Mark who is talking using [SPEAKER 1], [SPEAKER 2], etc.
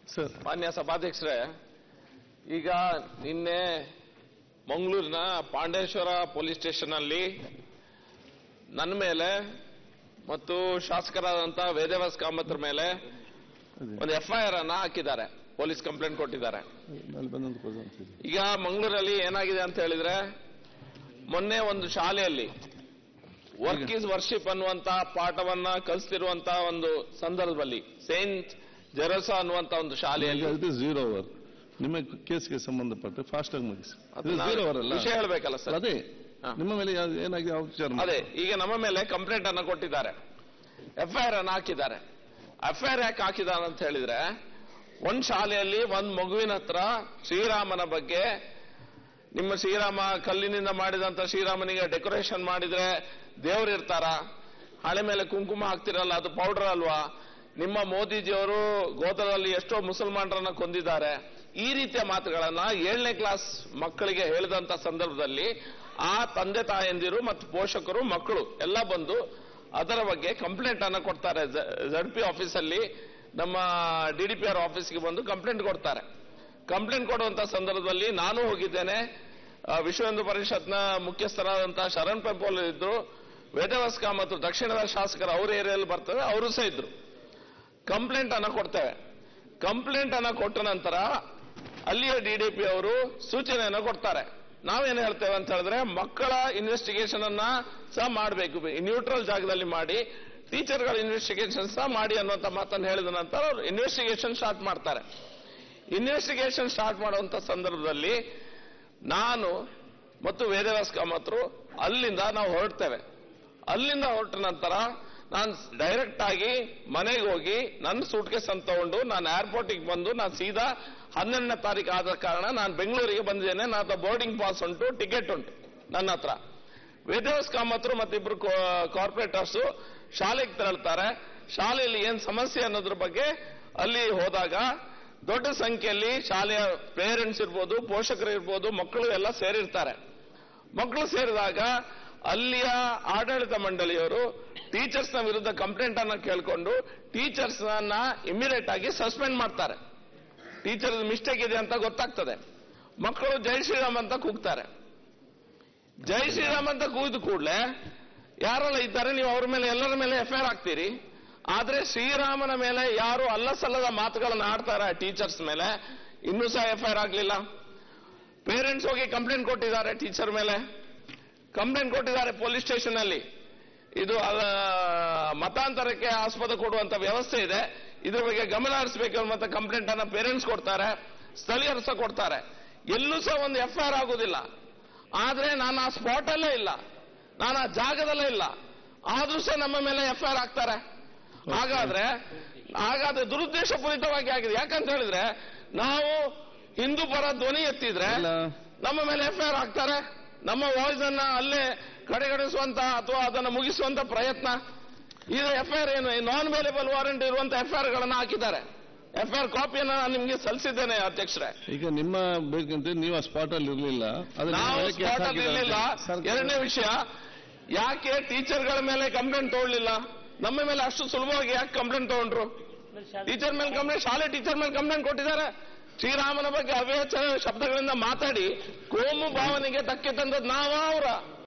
[SPEAKER 1] Sir,
[SPEAKER 2] ಮಾನ್ಯ ಸಭಾಧ್ಯಕ್ಷರೇ, ಈಗ ನಿನ್ನೆ ಮಂಗಳೂರಿನ ಪಾಂಡೇಶ್ವರ ಪೊಲೀಸ್ ಸ್ಟೇಷನ್ ಅಲ್ಲಿ ನನ್ನ ಮೇಲೆ ಮತ್ತು ಶಾಸಕರಾದಂತಹ ವೇದವ್ಯಾಸ್ ಕಾಮತ್ರ ಮೇಲೆ ಒಂದು FIR ಅನ್ನ ಹಾಕಿದ್ದಾರೆ, ಪೊಲೀಸ್ ಕಂಪ್ಲೇಂಟ್ ಕೊಟ್ಟಿದ್ದಾರೆ. ಈಗ ಮಂಗಳೂರಲ್ಲಿ ಏನಾಗಿದೆ ಅಂತ ಹೇಳಿದ್ರೆ, ಮೊನ್ನೆ ಒಂದು ಶಾಲೆಯಲ್ಲಿ ವರ್ಕ್ ಈಸ್ ವರ್ಷಿಪ್ ಅನ್ನುವಂತ ಪಾಠವನ್ನ ಕಲಿಸ್ತಿರುವಂತಹ ಒಂದು ಸಂದರ್ಭದಲ್ಲಿ ಸೇಂಟ್ ಜೆರೋಸಾ ಅನ್ನುವಂತ ಒಂದು ಶಾಲೆಯಲ್ಲಿ
[SPEAKER 1] ಝೀರೋ ಅವರ್ ನಿಮ್ಮ ಕೇಸ್ಗೆ ಸಂಬಂಧಪಟ್ಟ ಫಾಸ್ಟ್ ಆಗಿ ಮುಗಿಸಿ. ಝೀರೋ ಅವರ್ ಅಲ್ಲ,
[SPEAKER 2] ವಿಷಯ ಹೇಳಬೇಕಲ್ಲ ಸರ್.
[SPEAKER 1] ಅದೇ ನಿಮ್ಮ ಮೇಲೆ ಏನಾಗಿದೆ ವಿಚಾರ.
[SPEAKER 2] ಅದೇ ಈಗ ನಮ್ಮ ಮೇಲೆ ಕಂಪ್ಲೇಂಟ್ ಅನ್ನ ಕೊಟ್ಟಿದ್ದಾರೆ, FIR ಅನ್ನ ಹಾಕಿದ್ದಾರೆ. FIR ಯಾಕೆ ಹಾಕಿದ್ದಾರೆ ಅಂತ ಹೇಳಿದ್ರೆ, ಒಂದ್ ಶಾಲೆಯಲ್ಲಿ ಒಂದ್ ಮಗುವಿನ ಹತ್ರ ಶ್ರೀರಾಮನ ಬಗ್ಗೆ, ನಿಮ್ಮ ಶ್ರೀರಾಮ ಕಲ್ಲಿನಿಂದ ಮಾಡಿದಂತ ಶ್ರೀರಾಮನಿಗೆ ಡೆಕೋರೇಷನ್ ಮಾಡಿದ್ರೆ ದೇವರು ಇರ್ತಾರ, ಹಳೆ ಮೇಲೆ ಕುಂಕುಮ ಹಾಕ್ತಿರಲ್ಲ ಅದು ಪೌಡರ್ ಅಲ್ವಾ, ನಿಮ್ಮ ಮೋದಿಜಿಯವರು ಗೋತ್ರದಲ್ಲಿ ಎಷ್ಟೋ ಮುಸಲ್ಮಾನರನ್ನ ಕೊಂದಿದ್ದಾರೆ, ಈ ರೀತಿಯ ಮಾತುಗಳನ್ನ 7ನೇ ಕ್ಲಾಸ್ ಮಕ್ಕಳಿಗೆ ಹೇಳಿದಂತ ಸಂದರ್ಭದಲ್ಲಿ ಆ ತಂದೆ ತಾಯಂದಿರು ಮತ್ತು ಪೋಷಕರು ಮಕ್ಕಳು ಎಲ್ಲ ಬಂದು ಅದರ ಬಗ್ಗೆ ಕಂಪ್ಲೇಂಟ್ ಅನ್ನ ಕೊಡ್ತಾರೆ. ZP ಆಫೀಸಲ್ಲಿ ನಮ್ಮ DDPR ಆಫೀಸ್ಗೆ ಬಂದು ಕಂಪ್ಲೇಂಟ್ ಕೊಡ್ತಾರೆ. ಕಂಪ್ಲೇಂಟ್ ಕೊಡುವಂತ ಸಂದರ್ಭದಲ್ಲಿ ನಾನು ಹೋಗಿದ್ದೇನೆ, ವಿಶ್ವ ಹಿಂದೂ ಪರಿಷತ್ನ ಮುಖ್ಯಸ್ಥರಾದಂತಹ ಶರಣ್ ಪೆಂಪೋಲ್ ಇದ್ರು, ವೇದವ್ಯಾಸ್ ಕಾಮತ್ ದಕ್ಷಿಣದ ಶಾಸಕರು ಅವ್ರ ಏರಿಯಲ್ಲಿ ಬರ್ತವೆ, ಅವರು ಸಹ ಇದ್ರು. ಕಂಪ್ಲೇಂಟ್ ಅನ್ನ ಕೊಡ್ತೇವೆ. ಕಂಪ್ಲೇಂಟ್ ಅನ್ನ ಕೊಟ್ಟ ನಂತರ ಅಲ್ಲಿಯ DDP ಅವರು ಸೂಚನೆಯನ್ನು ಕೊಡ್ತಾರೆ. ನಾವೇನು ಹೇಳ್ತೇವೆ ಅಂತ ಹೇಳಿದ್ರೆ, ಮಕ್ಕಳ ಇನ್ವೆಸ್ಟಿಗೇಷನ್ ಅನ್ನ ಸಹ ಮಾಡಬೇಕು, ನ್ಯೂಟ್ರಲ್ ಜಾಗದಲ್ಲಿ ಮಾಡಿ, ಟೀಚರ್ಗಳ ಇನ್ವೆಸ್ಟಿಗೇಷನ್ ಸಹ ಮಾಡಿ ಅನ್ನುವಂತ ಮಾತನ್ನು ಹೇಳಿದ ನಂತರ ಅವರು ಇನ್ವೆಸ್ಟಿಗೇಷನ್ ಸ್ಟಾರ್ಟ್ ಮಾಡ್ತಾರೆ. ಇನ್ವೆಸ್ಟಿಗೇಷನ್ ಸ್ಟಾರ್ಟ್ ಮಾಡುವಂತ ಸಂದರ್ಭದಲ್ಲಿ ನಾನು ಮತ್ತು ವೇದವ್ಯಾಸ್ ಕಾಮತ್ರು ಅಲ್ಲಿಂದ ನಾವು ಹೊರಡ್ತೇವೆ. ಅಲ್ಲಿಂದ ಹೊರಟ ನಂತರ ನಾನು ಡೈರೆಕ್ಟ್ ಆಗಿ ಮನೆಗೆ ಹೋಗಿ ನನ್ನ ಸೂಟ್ ಕೇಸ್ ಅಂತ ತಗೊಂಡು ನಾನು ಏರ್ಪೋರ್ಟಿಗೆ ಬಂದು ನಾನು ಸೀದಾ 12ನೇ ತಾರೀಕು ಆದ ಕಾರಣ ನಾನು ಬೆಂಗಳೂರಿಗೆ ಬಂದಿದ್ದೇನೆ. ನನ್ನ ಬೋರ್ಡಿಂಗ್ ಪಾಸ್ ಉಂಟು, ಟಿಕೆಟ್ ಉಂಟು ನನ್ನ ಹತ್ರ. ವೇದವ್ಯಾಸ್ ಕಾಮತ್ರು ಮತ್ತಿಬ್ರು ಕಾರ್ಪೊರೇಟರ್ಸ್ ಶಾಲೆಗೆ ತೆರಳ್ತಾರೆ. ಶಾಲೆಯಲ್ಲಿ ಏನ್ ಸಮಸ್ಯೆ ಅನ್ನೋದ್ರ ಬಗ್ಗೆ ಅಲ್ಲಿ ಹೋದಾಗ ದೊಡ್ಡ ಸಂಖ್ಯೆಯಲ್ಲಿ ಶಾಲೆಯ ಪೇರೆಂಟ್ಸ್ ಇರ್ಬೋದು, ಪೋಷಕರು ಇರ್ಬೋದು, ಮಕ್ಕಳು ಎಲ್ಲ ಸೇರಿರ್ತಾರೆ. ಮಕ್ಕಳು ಸೇರಿದಾಗ ಅಲ್ಲಿಯ ಆಡಳಿತ ಮಂಡಳಿಯವರು ಟೀಚರ್ಸ್ನ ವಿರುದ್ಧ ಕಂಪ್ಲೇಂಟ್ ಅನ್ನ ಕೇಳಿಕೊಂಡು ಟೀಚರ್ಸ್ ಅನ್ನ ಇಮಿಡಿಯೇಟ್ ಆಗಿ ಸಸ್ಪೆಂಡ್ ಮಾಡ್ತಾರೆ. ಟೀಚರ್ ಮಿಸ್ಟೇಕ್ ಇದೆ ಅಂತ ಗೊತ್ತಾಗ್ತದೆ. ಮಕ್ಕಳು ಜೈ ಶ್ರೀರಾಮ್ ಅಂತ ಕೂಗ್ತಾರೆ. ಜೈ ಶ್ರೀರಾಮ್ ಅಂತ ಕೂಗಿದ ಕೂಡಲೇ ಯಾರೆಲ್ಲ ಇದ್ದಾರೆ ನೀವು ಅವ್ರ ಮೇಲೆ ಎಲ್ಲರ ಮೇಲೆ FIR ಹಾಕ್ತೀರಿ. ಆದ್ರೆ ಶ್ರೀರಾಮನ ಮೇಲೆ ಯಾರು ಅಲ್ಲಸಲ್ಲದ ಮಾತುಗಳನ್ನು ಆಡ್ತಾರೆ ಟೀಚರ್ಸ್ ಮೇಲೆ, ಇನ್ನೂ ಸಹ FIR ಆಗಲಿಲ್ಲ. ಪೇರೆಂಟ್ಸ್ ಹೋಗಿ ಕಂಪ್ಲೇಂಟ್ ಕೊಟ್ಟಿದ್ದಾರೆ, ಟೀಚರ್ ಮೇಲೆ ಕಂಪ್ಲೇಂಟ್ ಕೊಟ್ಟಿದ್ದಾರೆ ಪೊಲೀಸ್ ಸ್ಟೇಷನ್ ಅಲ್ಲಿ. ಇದು ಮತಾಂತರಕ್ಕೆ ಆಸ್ಪದ ಕೊಡುವಂತ ವ್ಯವಸ್ಥೆ ಇದೆ, ಇದ್ರ ಬಗ್ಗೆ ಗಮನ ಹರಿಸಬೇಕು ಅನ್ನುವಂತ ಕಂಪ್ಲೇಂಟ್ ಅನ್ನ ಪೇರೆಂಟ್ಸ್ ಕೊಡ್ತಾರೆ, ಸ್ಥಳೀಯರು ಸಹ ಕೊಡ್ತಾರೆ. ಎಲ್ಲೂ ಸಹ ಒಂದು FIR ಆಗುದಿಲ್ಲ. ಆದ್ರೆ ನಾನು ಆ ಸ್ಪಾಟ್ ಅಲ್ಲೇ ಇಲ್ಲ, ನಾನು ಆ ಜಾಗದಲ್ಲೇ ಇಲ್ಲ, ಆದ್ರೂ ಸಹ ನಮ್ಮ ಮೇಲೆ FIR ಆಗ್ತಾರೆ. ಹಾಗಾದ್ರೆ ದುರುದ್ದೇಶಪೂರಿತವಾಗಿ ಆಗಿದೆ. ಯಾಕಂತ ಹೇಳಿದ್ರೆ, ನಾವು ಹಿಂದೂ ಪರ ಧ್ವನಿ ಎತ್ತಿದ್ರೆ ನಮ್ಮ ಮೇಲೆ FIR ಆಗ್ತಾರೆ. ನಮ್ಮ ವಾಯ್ಸ್ ಅನ್ನ ಅಲ್ಲೇ ಕಡೆಗಣಿಸುವಂತ ಅಥವಾ ಅದನ್ನು ಮುಗಿಸುವಂತ ಪ್ರಯತ್ನ ಇದು. FIR ಏನು ನಾನ್ ವೇಲೇಬಲ್ ವಾರೆಂಟ್ ಇರುವಂತ FIR ಗಳನ್ನ ಹಾಕಿದ್ದಾರೆ. FIR ಕಾಪಿಯನ್ನು ನಾನು ನಿಮ್ಗೆ ಸಲ್ಲಿಸಿದ್ದೇನೆ ಅಧ್ಯಕ್ಷರೇ.
[SPEAKER 1] ಈಗ ನಿಮ್ಮ ಬೇಕಂತ ನೀವು ಆ ಸ್ಪಾಟ್ ಅಲ್ಲಿ ಇರಲಿಲ್ಲ,
[SPEAKER 2] ನಾವು ಸ್ಪಾಟ್ ಅಲ್ಲಿ ಇರಲಿಲ್ಲ. ಎರಡನೇ ವಿಷಯ, ಯಾಕೆ ಟೀಚರ್ಗಳ ಮೇಲೆ ಕಂಪ್ಲೇಂಟ್ ತಗೊಳ್ಳಿಲ್ಲ? ನಮ್ಮ ಮೇಲೆ ಅಷ್ಟು ಸುಲಭವಾಗಿ ಯಾಕೆ ಕಂಪ್ಲೇಂಟ್ ತಗೊಂಡ್ರು? ಟೀಚರ್ ಮೇಲೆ ಕಂಪ್ಲೇಂಟ್, ಶಾಲೆ ಟೀಚರ್ ಮೇಲೆ ಕಂಪ್ಲೇಂಟ್ ಕೊಟ್ಟಿದ್ದಾರೆ. ಶ್ರೀರಾಮನ ಬಗ್ಗೆ ಅವ್ಯಾಚ ಶಬ್ದಗಳಿಂದ ಮಾತಾಡಿ ಕೋಮು ಭಾವನೆಗೆ ಧಕ್ಕೆ ತಂದದ್ದು ನಾವ ಅವರ